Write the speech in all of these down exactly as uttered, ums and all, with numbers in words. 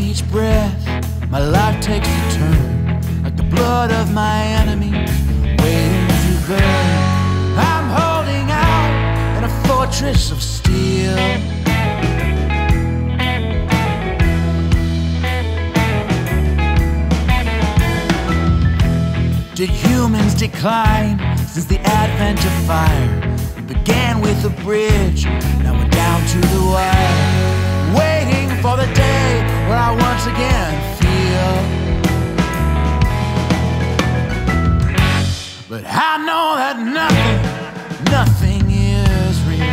each breath, my life takes a turn, like the blood of my enemies waiting to burn. I'm holding out in a fortress of steel. Did humans decline since the advent of fire? It began with a bridge, now we're down to the wire, waiting for the day where I once again feel. But I know that nothing, nothing is real.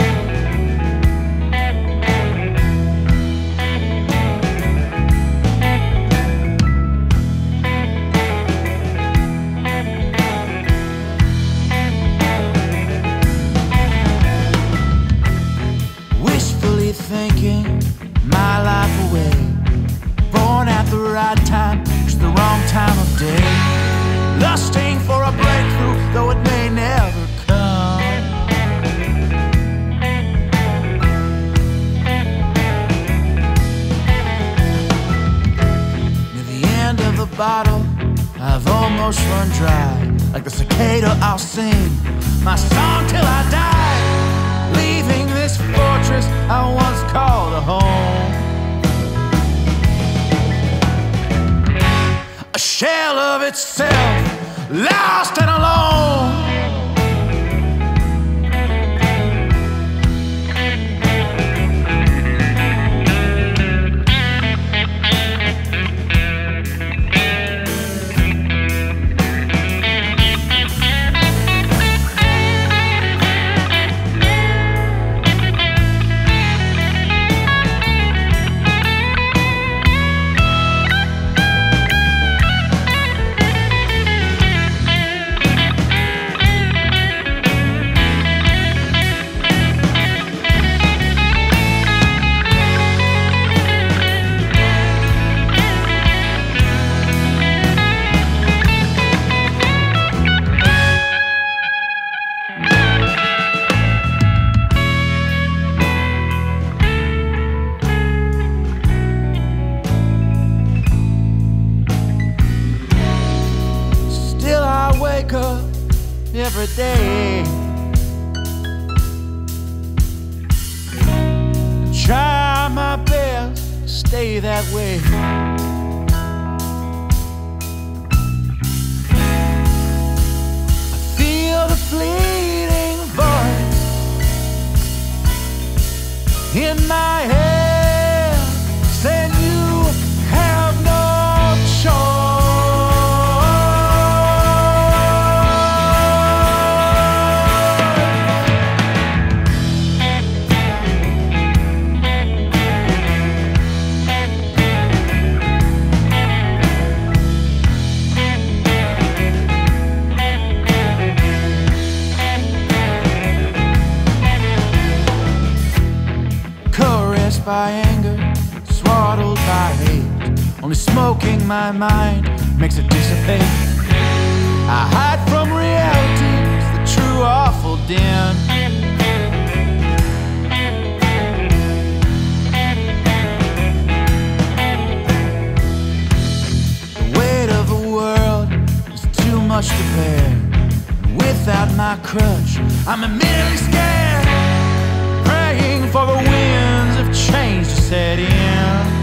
Thinking my life away, born at the right time, just the wrong time of day, lusting for a breakthrough, though it may never come. Near the end of the bottle, I've almost run dry. Like the cicada, I'll sing my song till I die, leaving this fortress I once called a home, a shell of itself, lost and alone. Up every day and try my best to stay that way. I feel the fleeting voice in my head saying you have no choice. By anger, swaddled by hate, only smoking my mind makes it dissipate. I hide from reality, it's the true awful din. The weight of the world is too much to bear, and without my crutch, I'm immediately scared, praying for the winds of change to set in.